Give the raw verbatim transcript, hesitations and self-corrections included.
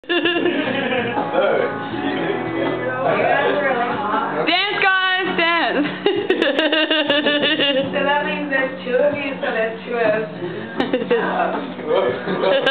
Dance, guys, dance. So that means there's two of you, so there's two of us.